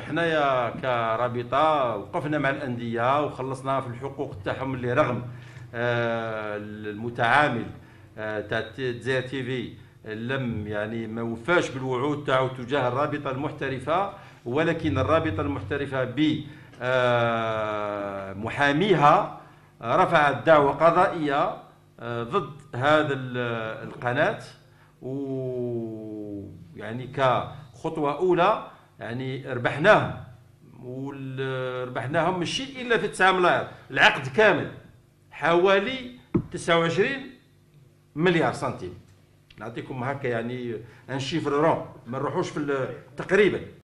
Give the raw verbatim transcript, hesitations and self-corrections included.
حنايا كرابطه وقفنا مع الانديه وخلصنا في الحقوق تاعهم اللي رغم آه، المتعامل آه، تاع الجزائر تي في لم يعني ما وفاش بالوعود تاعو تجاه الرابطه المحترفه، ولكن الرابطه المحترفه ب آه، محاميها رفعت دعوى قضائيه آه، ضد هذا القناه، ويعني كخطوه اولى يعني ربحناهم، وربحناهم ماشي الا في تسعة ملاير، العقد كامل حوالي تسعة وعشرين مليار سنتيم. نعطيكم هكا يعني ان شيفر رون، ما نروحوش في تقريبا